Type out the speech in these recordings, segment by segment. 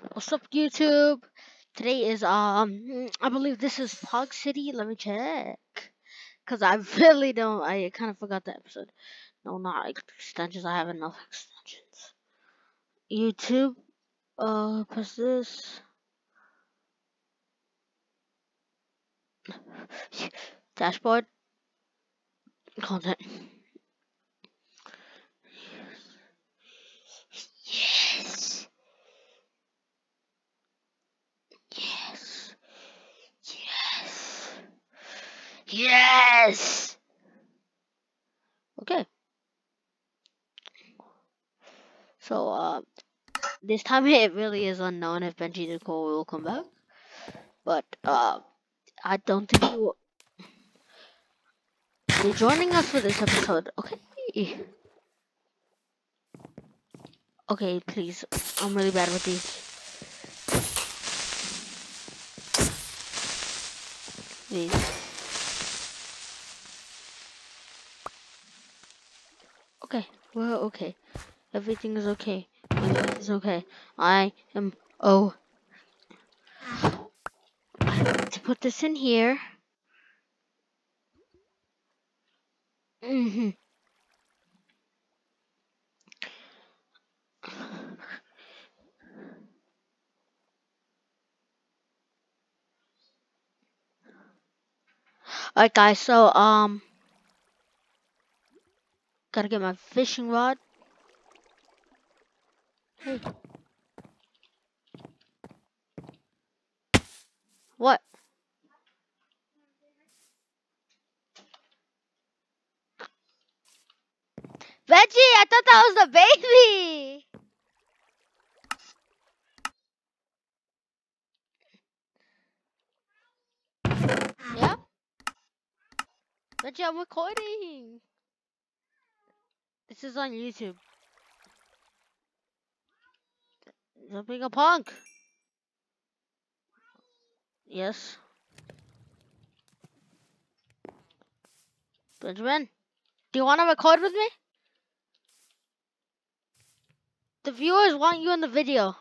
What's up, YouTube? Today is I believe this is Fog City. Let me check, cause I really don't. I kind of forgot the episode. No, not extensions. I have enough extensions. YouTube. Press this. Dashboard. Content. Yes. Yes. Yes. Yes. Okay. So this time it really is unknown if Benji Nicole will come back, but I don't think he will be joining us for this episode. Okay. Okay, please. I'm really bad with these. Please. Okay, we're okay. Everything is okay. Everything is okay. I am. Oh. I have to put this in here. Mm-hmm. Alright, guys, so, gotta get my fishing rod. Hey. What? Veggie, I thought that was the baby! Yeah? Veggie, I'm recording! This is on YouTube. You're being a punk! Yes. Benjamin, do you want to record with me? The viewers want you in the video.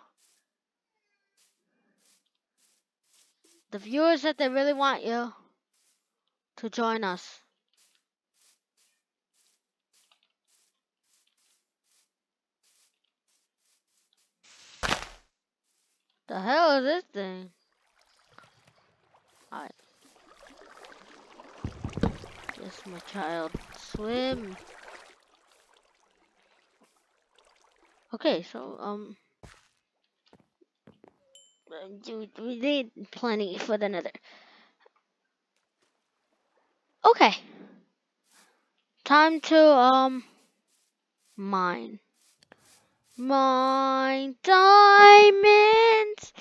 The viewers said they really want you to join us. The hell is this thing? Alright. Yes, my child. Swim. Okay, so, we need plenty for the nether. Okay. Time to, mine. Mine diamonds.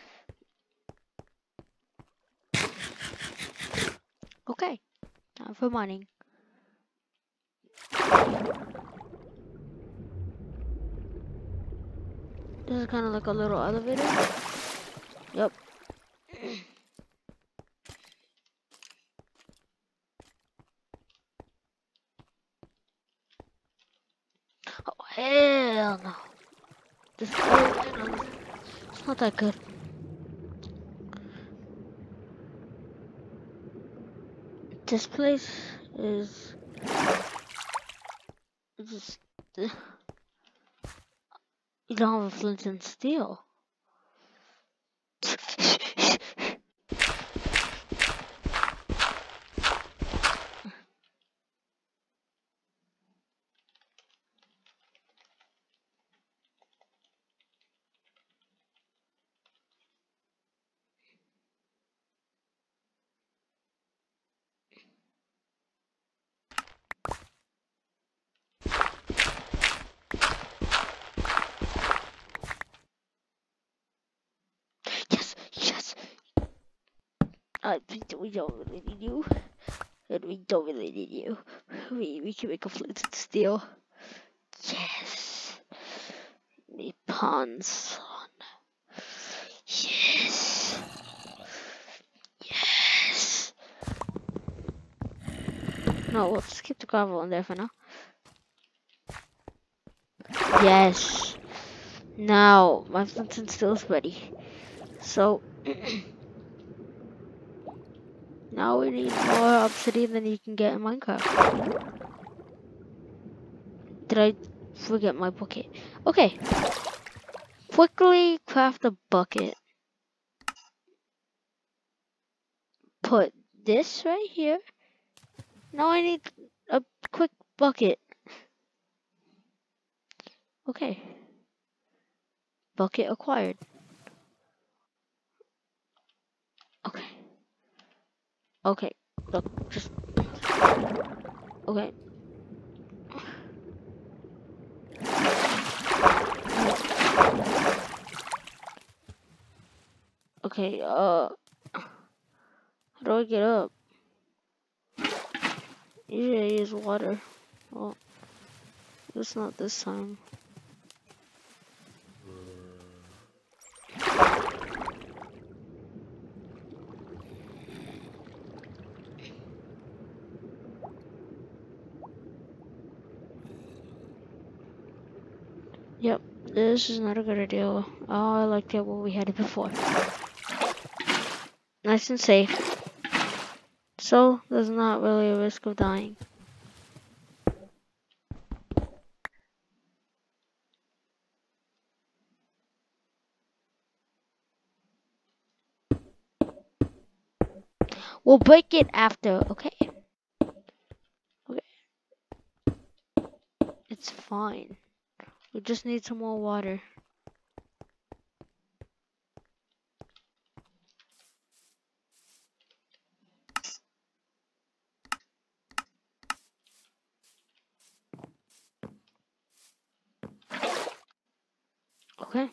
Okay. Time for mining. This is kind of like a little elevator. Yep. Oh, hell no. This elevator, it's not that good. This place is just... You don't have a flint and steel. Yes. We don't really need you. And we don't really need you. We can make a flint and steel. Yes. The pawns son. Yes. Yes. No, we'll just keep the gravel in there for now. Yes. Now, my flint and steel is ready. So, now we need more obsidian than you can get in Minecraft. Did I forget my bucket? Okay. Quickly craft a bucket. Put this right here. Now I need a quick bucket. Okay. Bucket acquired. Okay. Okay. Look, just... Okay. Okay, how do I get up? Usually I use water. Well, it's not this time. Yep, this is not a good idea. Oh, I liked it when we had it before. Nice and safe. So, there's not really a risk of dying. We'll break it after, okay? Okay. It's fine. We just need some more water. Okay.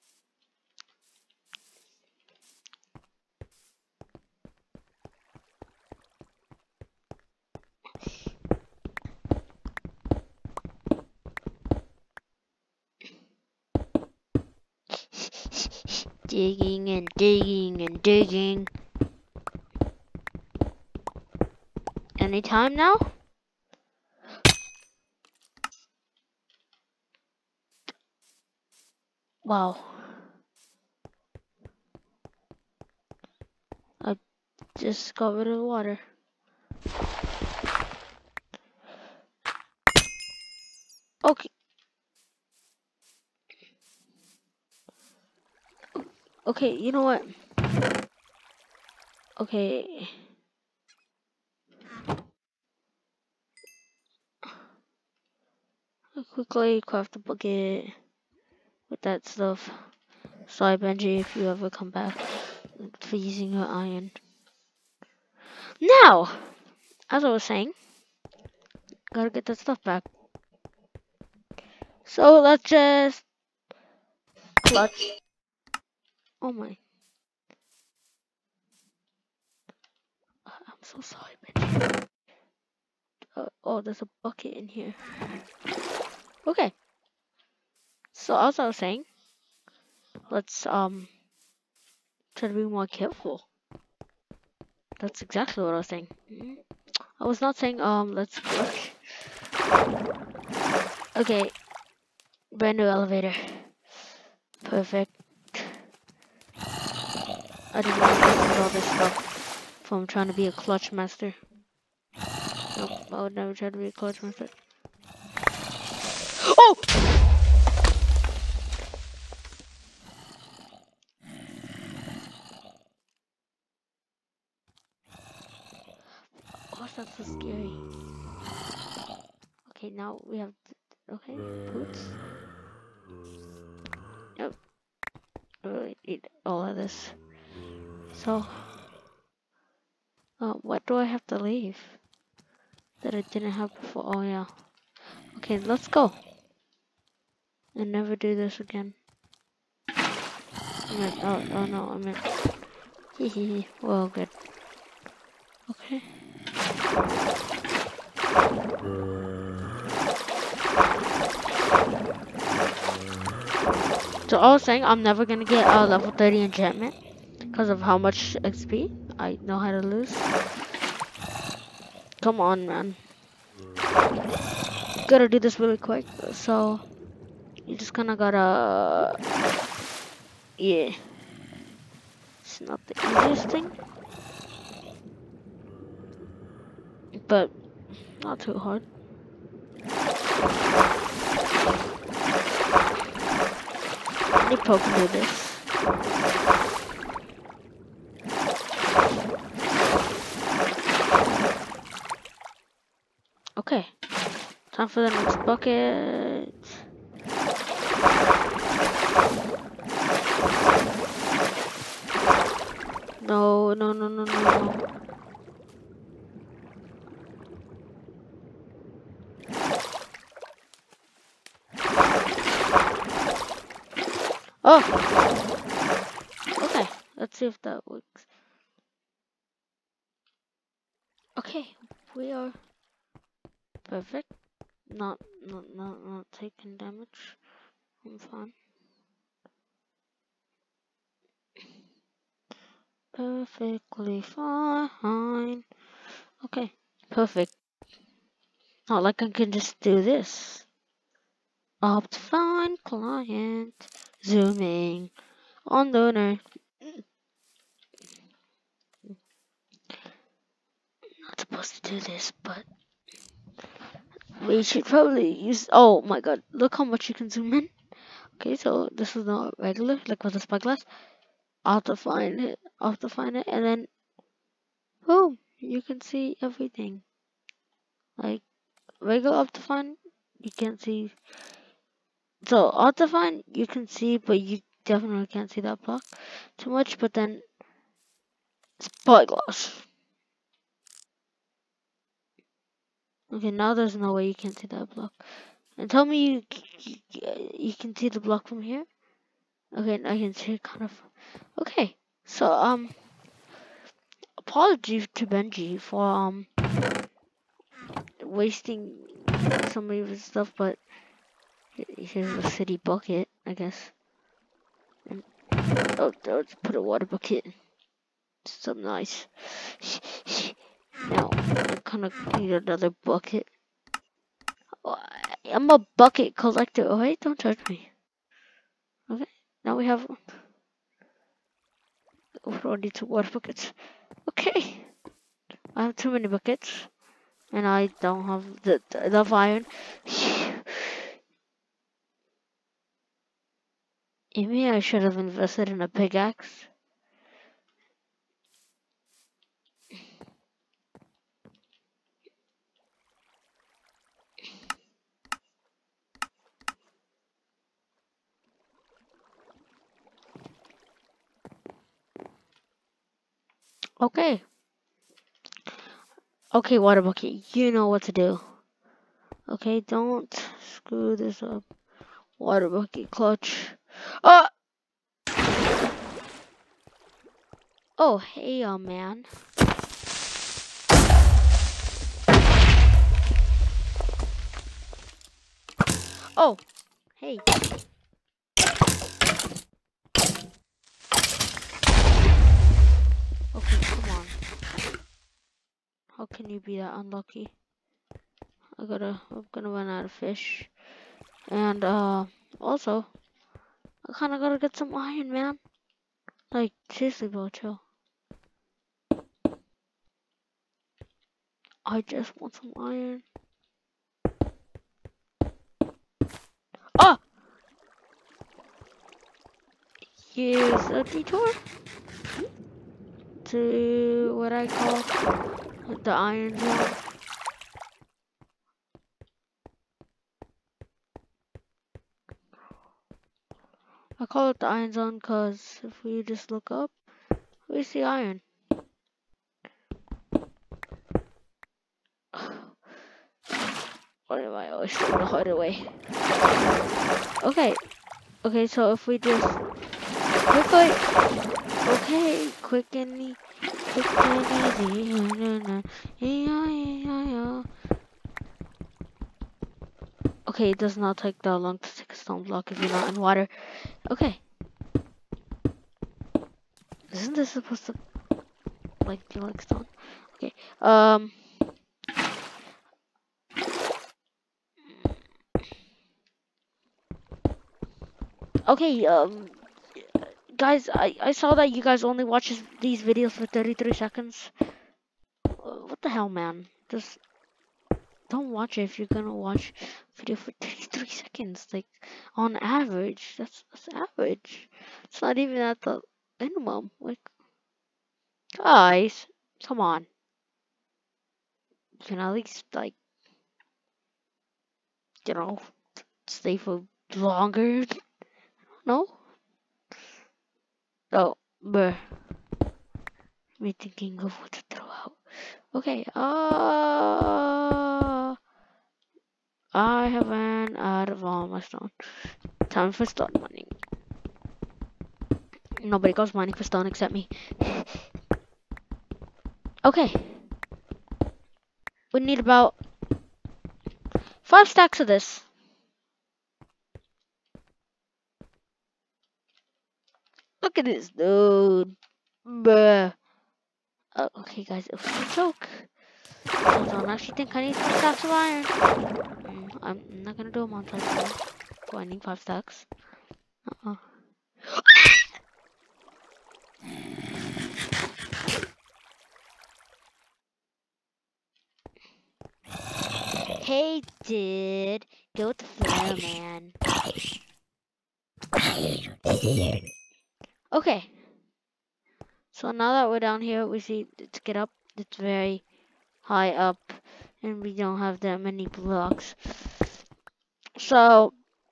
Digging and digging and digging. Anytime now? Wow. I just got rid of the water. Okay. Okay, you know what? Okay. I'll quickly craft a bucket with that stuff. Sorry, Benji, if you ever come back for using your iron. Now, as I was saying, gotta get that stuff back. So let's just clutch. Oh my. I'm so sorry, Benji. Oh, there's a bucket in here. Okay. So as I was saying, let's try to be more careful. That's exactly what I was saying. I was not saying let's push. Okay. Brand new elevator. Perfect. I didn't know all this stuff from trying to be a clutch master. Nope, I would never try to be a clutch master. Oh! Oh, that's so scary. Okay, now we have... Okay, boots. Yep. I really need all of this. So... what do I have to leave? That I didn't have before? Oh, yeah. Okay, let's go. And never do this again. I meant... Oh no, I meant... Hehehe. Well, good. Okay. So I was saying I'm never gonna get a level 30 enchantment because of how much XP I know how to lose. Come on, man. Gotta do this really quick. So You just kind of gotta, yeah. It's not the easiest thing, but not too hard. Any Poe can do this. Okay, time for the next bucket. No, no, no, no, no, no. Oh! Okay, let's see if that works. Okay, we are perfect. Not taking damage. I'm fine. Perfectly fine. Okay, perfect. Not like I can just do this. Optifine client. Zooming. On donor. Not supposed to do this, but we should probably use. Oh my god, look how much you can zoom in. Okay, so this is not regular, like with the spyglass. Optifine it, and then boom, you can see everything. Like regular Optifine, you can't see. So Optifine, you can see, but you definitely can't see that block too much. But then spyglass. Okay, now there's no way you can see that block. And tell me you can see the block from here. Okay, I can see it kind of. Okay, so apologies to Benji for wasting some of his stuff, but here's a city bucket, I guess. And oh, let's put a water bucket. Something nice. Now I kind of need another bucket. Oh, I'm a bucket collector. Okay, don't touch me. Okay, now we have. We don't need 2 water buckets. Okay, I have too many buckets, and I don't have enough iron. Maybe I should have invested in a pickaxe. Okay. Okay, water bucket, you know what to do. Okay, don't screw this up. Water bucket clutch. Oh! Oh, hey, man. Oh, hey. Okay, come on. How can you be that unlucky? I'm gonna run out of fish. And, also, I kinda gotta get some iron, man. Like, seriously, bro, chill. I just want some iron. Oh! Here's a detour to what I call the iron zone. I call it the iron zone because if we just look up, we see iron. Why am I always taking the harder way? Okay, so if we just quickly, okay, quick and easy. Okay, it does not take that long to take a stone block if you're not in water. Okay. Isn't this supposed to like be like stone? Okay. Okay, guys, I saw that you guys only watch these videos for 33 seconds. What the hell, man? Just don't watch it if you're gonna watch video for 33 seconds. Like, on average, that's average. It's not even at the minimum. Like, guys, come on. You can at least, like, you know, stay for longer. No? Oh, bruh. Me thinking of what to throw out. Okay, I have ran out of all my stone. Time for stone mining. Nobody goes mining for stone except me. Okay. We need about 5 stacks of this. Look at this dude. Bruh. Okay, guys, it was a joke. I don't actually think I need 5 stacks of iron. I'm not gonna do a montage today. Do I need 5 stacks? Hey, dude. Go with the flow, man. Okay. So now that we're down here, we see to get up. It's very high up, and we don't have that many blocks. So,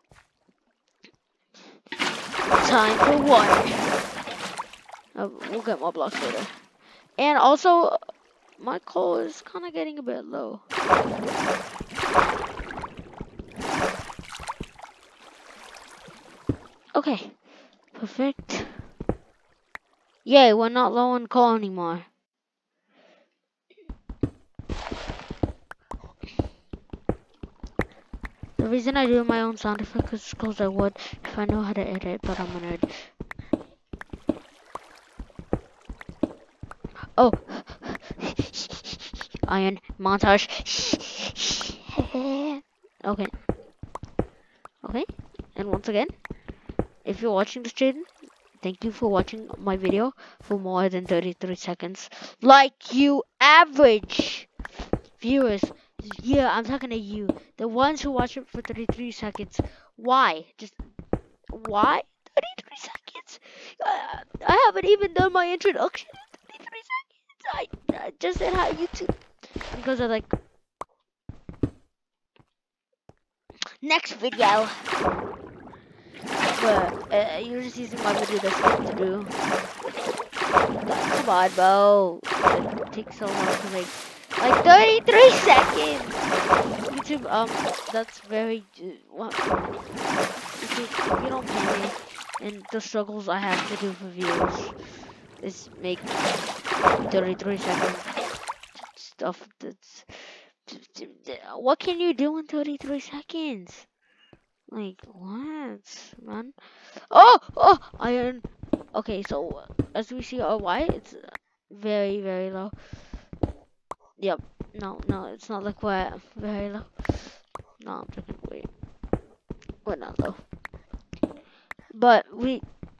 time for water. We'll get more blocks later. And also, my coal is kind of getting a bit low. Okay, perfect. Yay, we're not low on coal anymore. The reason I do my own sound effects is because I would if I know how to edit, but I'm a nerd. Oh, iron montage. Okay. Okay, and once again, if you're watching this, Jaden, thank you for watching my video for more than 33 seconds. Like you average viewers. Yeah, I'm talking to you. The ones who watch it for 33 seconds. Why? Just, why? 33 seconds? I haven't even done my introduction in 33 seconds. I just said hi YouTube. Because I like... Next video. But you're just using my video to skip to do. Come on, bro. It takes so long to make. Like 33 seconds. YouTube, that's very. Well, if you don't pay me, and the struggles I have to do for views is make 33 seconds stuff. That's. What can you do in 33 seconds? Like what, man? Oh, iron. Okay, so as we see our Y, it's very, very low. Yep. No, it's not like we're very low. No, I'm joking. Wait, we're not low. But we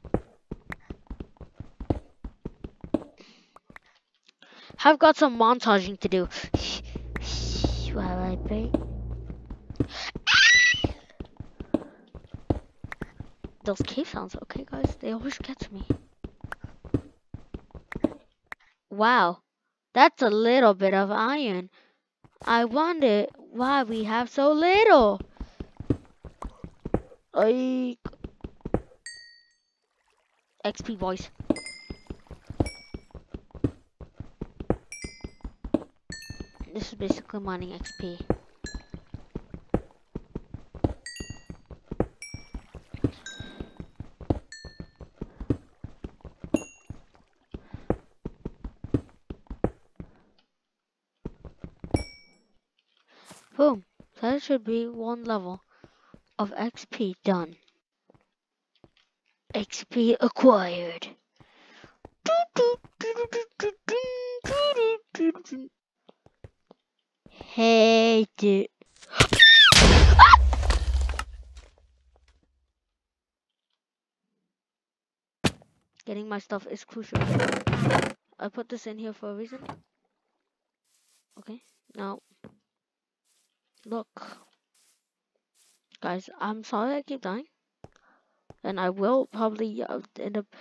have got some montaging to do. While I pray. Those cave sounds, okay, guys? They always get me. Wow, that's a little bit of iron. I wonder why we have so little. Like XP boys. This is basically mining XP. Boom. That should be one level of XP done. XP acquired. Hey, dude. Getting my stuff is crucial. I put this in here for a reason. Okay, now look, guys. I'm sorry I keep dying, and I will probably end up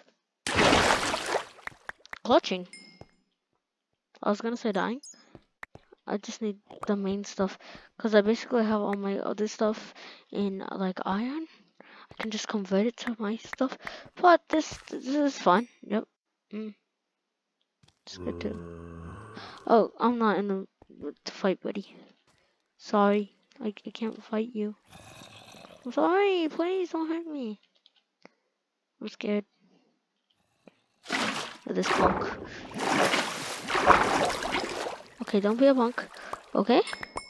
clutching. I was gonna say dying. I just need the main stuff because I basically have all my other stuff in like iron. I can just convert it to my stuff, but this is fun. Yep. It's good too. Oh, I'm not in the mood to fight, buddy. Sorry, I can't fight you. I'm sorry. Please don't hurt me. I'm scared of this punk. Okay, don't be a punk. Okay.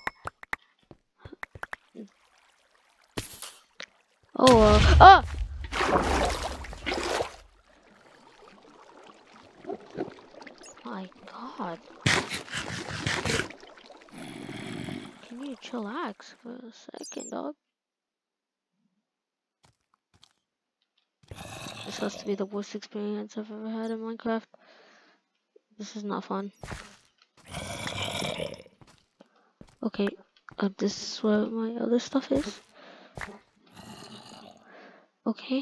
Oh, ah! My God. Can you chillax for a second, dog? This has to be the worst experience I've ever had in Minecraft. This is not fun. Okay, this is where my other stuff is. Okay.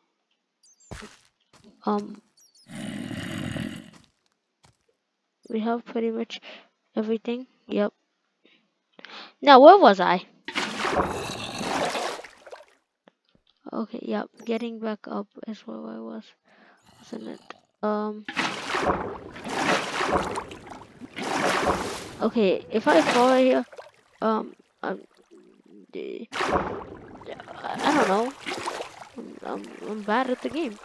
We have pretty much everything. Yep. Now, where was I? Okay, yep. Getting back up is where I was. Wasn't it? Okay, if I fall right here, I don't know. I'm bad at the game.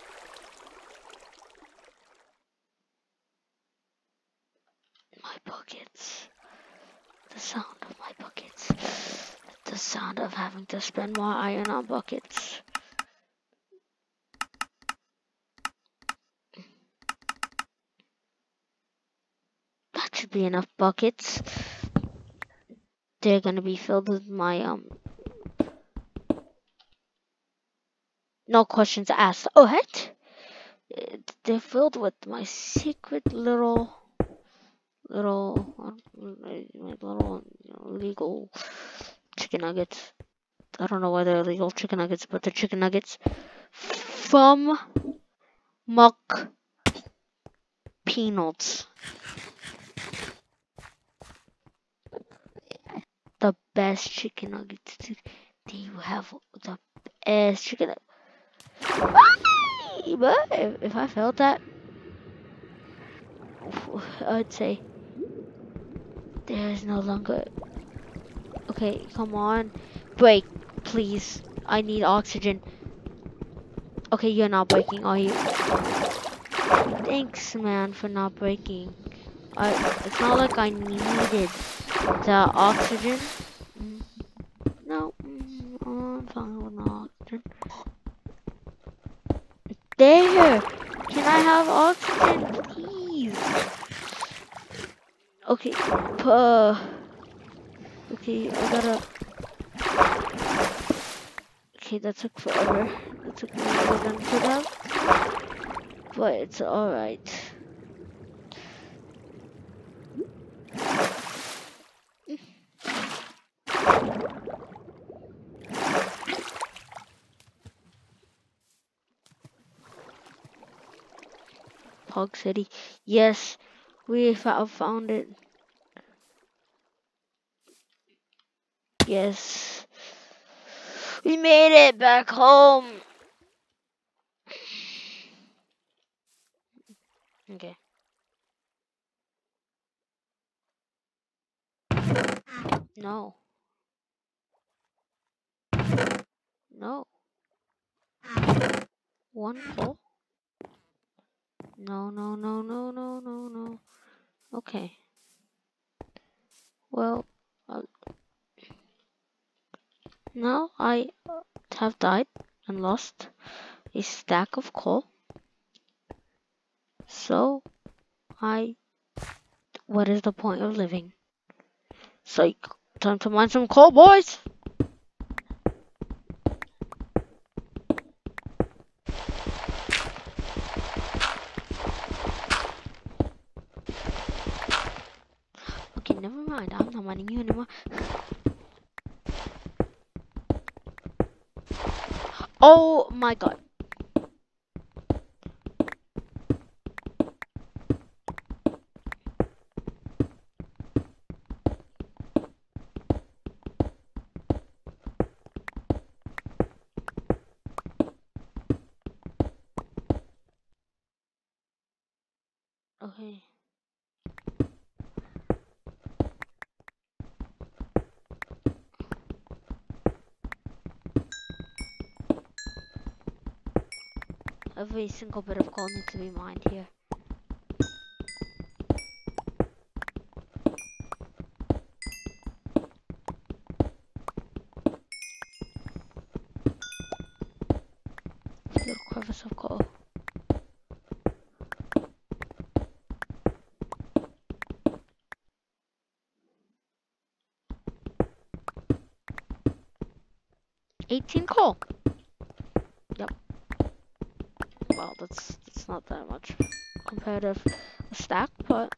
My buckets. The sound of my buckets. The sound of having to spend more iron on buckets. That should be enough buckets. They're gonna be filled with my no questions asked. Oh, what? They're filled with my secret little illegal chicken nuggets. I don't know why they're illegal chicken nuggets, but they're chicken nuggets from McPeanuts. The best chicken nuggets. Do you have the best chicken nuggets? But if I felt that, I'd say there is no longer. Okay, come on, break, please. I need oxygen. Okay, you're not breaking, are you? Thanks, man, for not breaking. It's not like I needed the oxygen. No, I'm fine with no oxygen. There! Can I have oxygen, please? Okay, okay, I gotta... Okay, that took forever. That took me longer than it should have. But it's alright. Pog City. Yes, we found it. Yes. We made it back home. Okay. No. No. One pull? No, no, no, no, no, no, no. Okay. Well, now I have died and lost a stack of coal. So, what is the point of living? Psych. Time to mine some coal, boys! mind. I'm not minding you anymore. Oh my god. Okay. Every single bit of coal needs to be mined here. Little crevice of coal. $18 coal. Yep. Well, that's not that much compared to a stack, but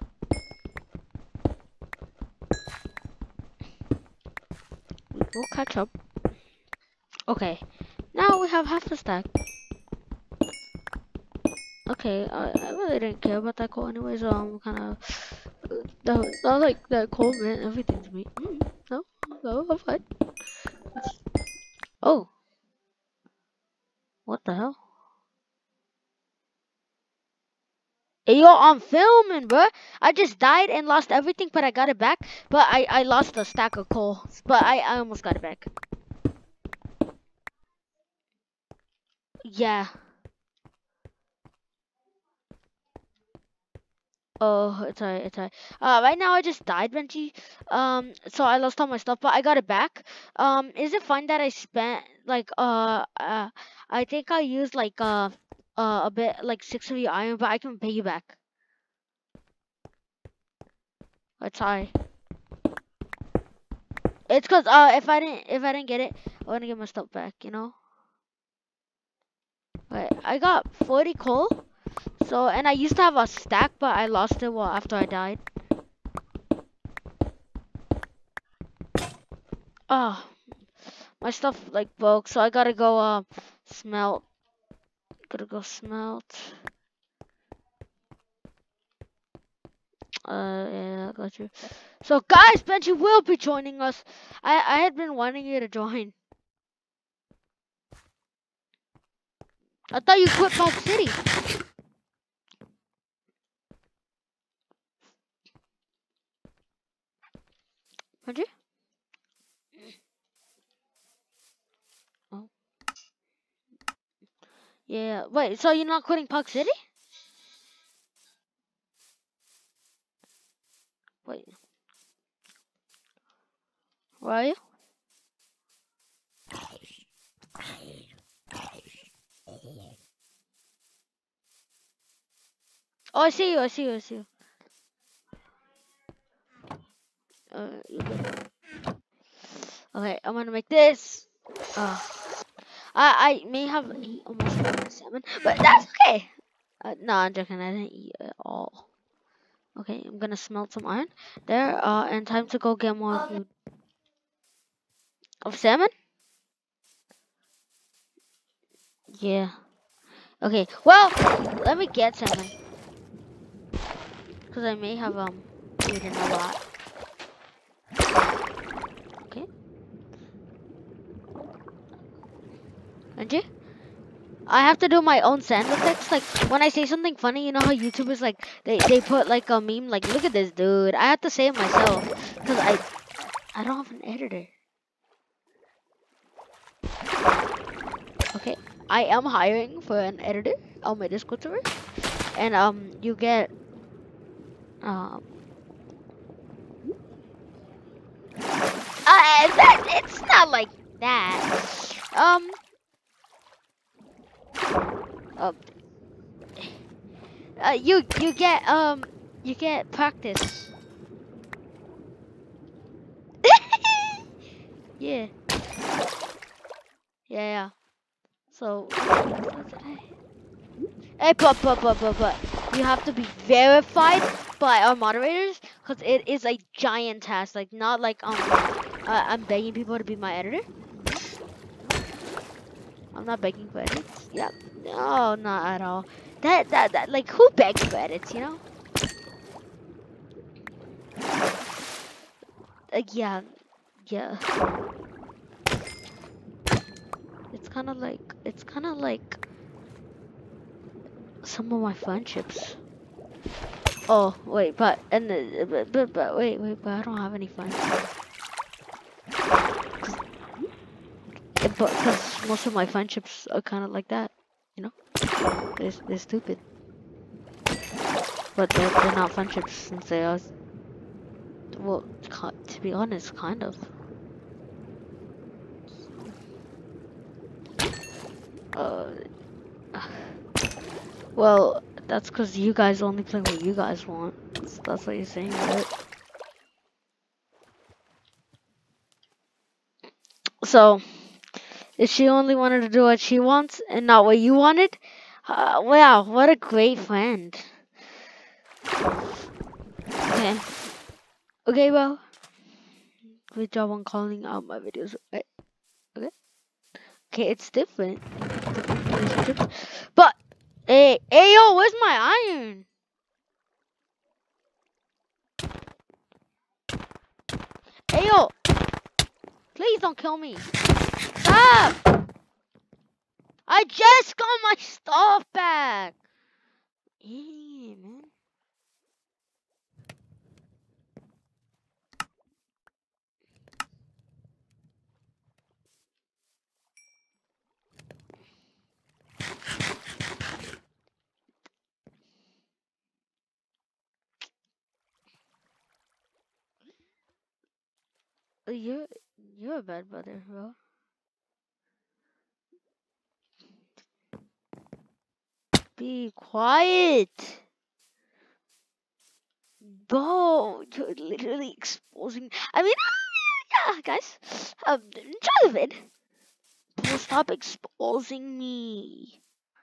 we'll catch up. Okay, now we have half a stack. Okay, I really didn't care about that coal anyways. Kind of that like that coal meant everything to me. No, I'm fine. Oh, what the hell? Hey, yo, I'm filming, bro. I just died and lost everything, but I got it back. But I lost a stack of coal, but I almost got it back. Yeah. Oh, it's alright, it's alright. Right now I just died, Benji. So I lost all my stuff, but I got it back. Is it fine that I spent like I think I used like a bit like 6 of your iron, but I can pay you back. It's alright. It's cause if I didn't get it, I want to get my stuff back, you know. Right, I got 40 coal. So and I used to have a stack, but I lost it after I died. Oh, my stuff like broke, so I gotta go smelt. Gotta go smelt. Yeah, I got you. So guys, Benji will be joining us. I had been wanting you to join. I thought you quit Park City. Benji? Oh. Yeah. Wait, so you're not quitting Park City? Wait. Where are you? Oh, I see you. I see you. I see you. You're good. Okay, I'm gonna make this. I may have eaten almost all my salmon, but that's okay. No, I'm joking. I didn't eat it all. Okay, I'm gonna smelt some iron there. And time to go get more food. Of salmon? Yeah. Okay. Well, let me get salmon. Cause I may have eaten a lot. Okay. Angie? I have to do my own sound effects. Like when I say something funny, you know how YouTubers like they put like a meme like look at this dude. I have to say it myself because I don't have an editor. Okay, I am hiring for an editor on my Discord server, and you get it's not like that. You get practice. Yeah. Yeah. So hey, but you have to be verified by our moderators. Cause it is a giant task. Like not like I'm begging people to be my editor. I'm not begging for edits. Yep. No, not at all. That like who begs for edits, you know? Yeah, yeah. It's kind of like some of my friendships. Oh wait, but wait, but I don't have any friends. But because most of my friendships are kind of like that, you know, they're stupid. But they're not friendships since they are. Well, to be honest, kind of. Uh, well, that's because you guys only play what you guys want. That's what you're saying, right? So, if she only wanted to do what she wants and not what you wanted, wow, what a great friend. Okay. Okay, well, good job on calling out my videos. Right? Okay. Okay, it's different. Different relationships. But, hey, yo, where's my iron? Hey, yo, please don't kill me. Stop! I just got my stuff back. Yeah, man. You're a bad brother, bro. Be quiet. Bro, you're literally exposing. I mean, yeah, guys. Enjoy the vid. Bro, stop exposing me.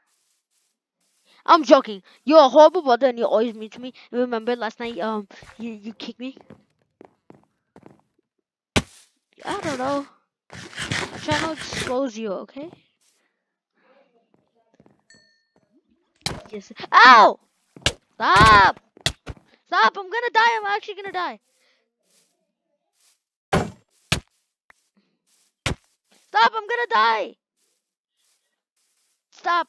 I'm joking. You're a horrible brother and you're always mean to me. Remember last night, you kicked me? I don't know. I'm trying to expose you, okay? Yes. Ow! Stop! Stop! I'm gonna die. I'm actually gonna die. Stop! I'm gonna die. Stop.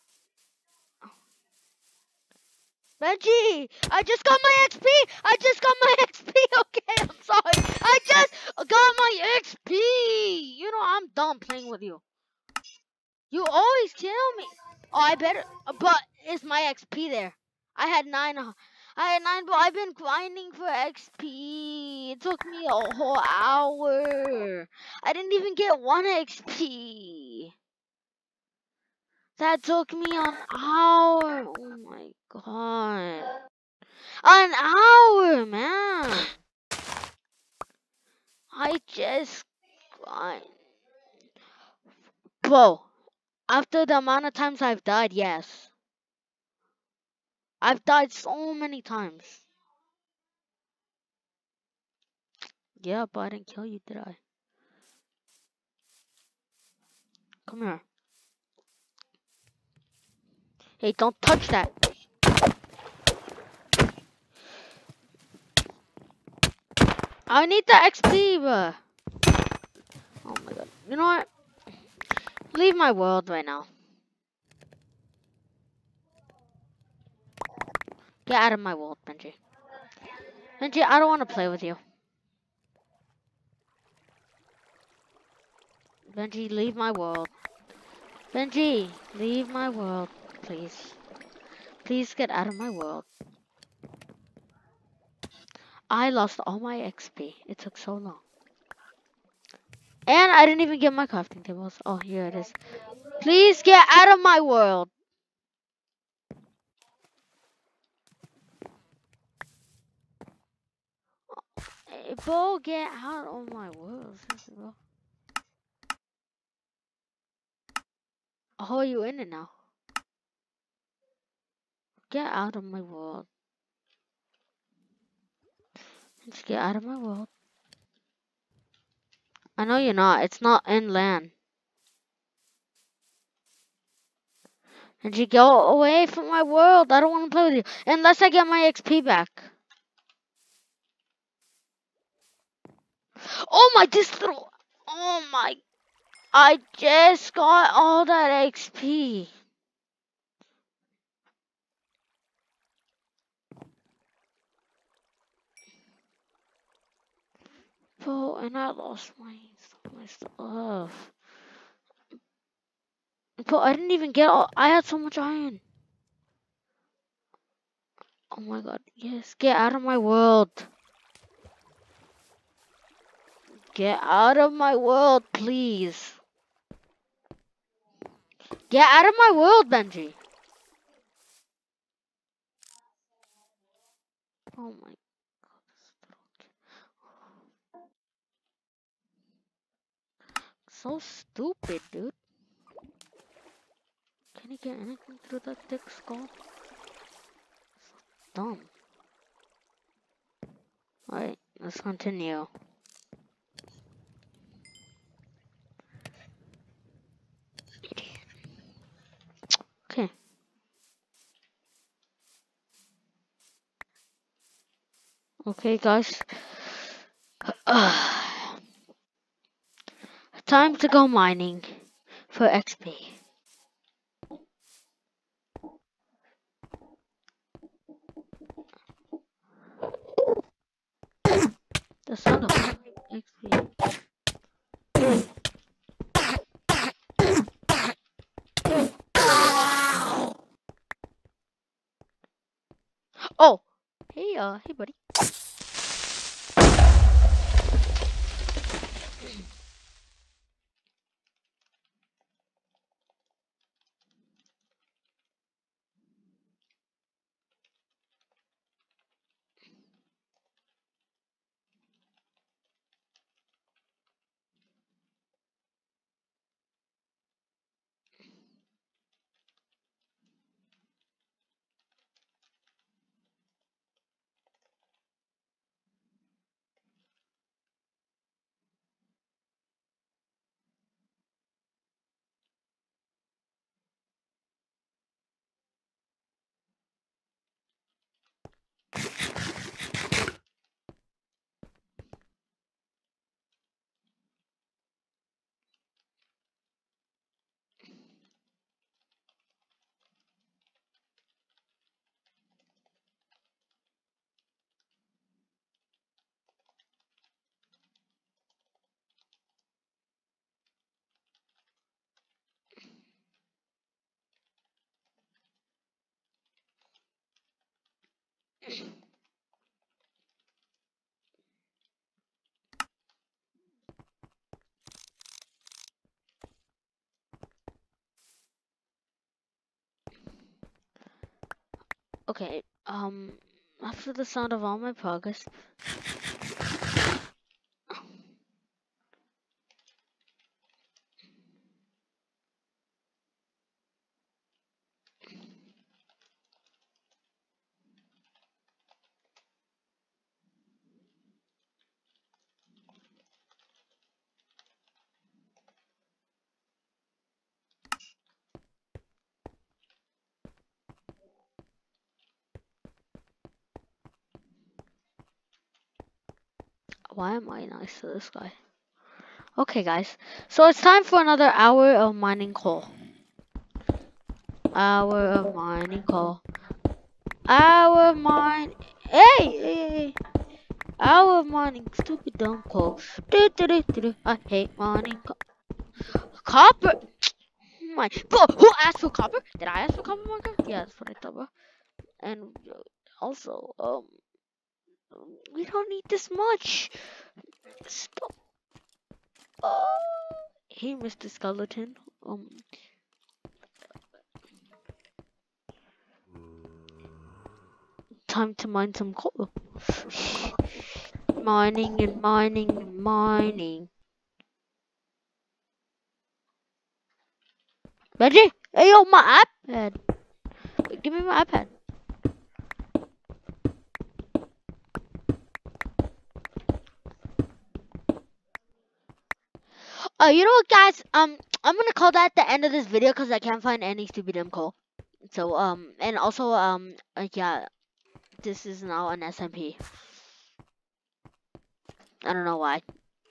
Benji, I just got my XP. I just got my XP. Okay, I'm sorry. I just got my XP. You know I'm done playing with you. You always kill me. Oh, I better. But is my XP there? I had 9. I had 9, but I've been grinding for XP. It took me a whole hour. I didn't even get 1 XP. That took me an hour. Oh my god. An hour, man. I just grind. Bro, after the amount of times I've died, yes. I've died so many times. Yeah, but I didn't kill you, did I? Come here. Hey, don't touch that. I need the XP, bro. Oh my god. You know what? Leave my world right now. Get out of my world, Benji. Benji, I don't want to play with you. Benji, leave my world. Benji, leave my world, please. Please get out of my world. I lost all my XP. It took so long. And I didn't even get my crafting tables. Oh, here it is. Please get out of my world. Hey, bro, get out of my world. Seriously, bro. Oh, you in it now? Get out of my world. Just get out of my world. I know you're not. It's not inland. And you go away from my world. I don't want to play with you. Unless I get my XP back. Oh my, this little... Oh my... I just got all that XP. Bro, and I lost my stuff. Bro, I didn't even get all... I had so much iron. Oh my god, yes. Get out of my world. Get out of my world, please. Get out of my world, Benji. Oh my god. So stupid, dude. Can you get anything through that thick skull? So dumb. Alright, let's continue. Okay. Okay, guys. Time to go mining for XP. The son of XP. Oh, hey buddy. Okay, after the sound of all my progress. Why am I nice to this guy? Okay, guys. So it's time for another hour of mining coal. Hour of mining coal. Hour of mine. Hey! Hour of mining stupid dumb coal. I hate mining coal. Copper! My. Bro, who asked for copper? Did I ask for copper, Minecraft? Yeah, that's what I thought, bro. And also, we don't need this much. Stop. Hey, Mr. Skeleton. Time to mine some coal. Mining and mining and mining. Benji, hey yo, my iPad. Give me my iPad. You know what, guys? I'm gonna call that the end of this video because I can't find any stupid call. So and also yeah, this is now an SMP. I don't know why.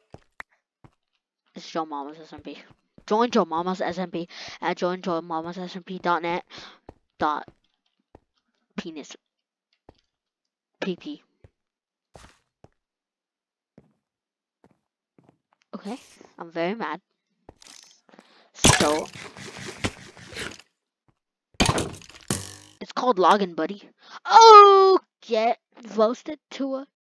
It's Joe Mama's SMP. Join Joe Mama's SMP at joinjoemamasSMP.net dot penis pp. Okay, I'm very mad. So it's called Login Buddy. Oh, get roasted to a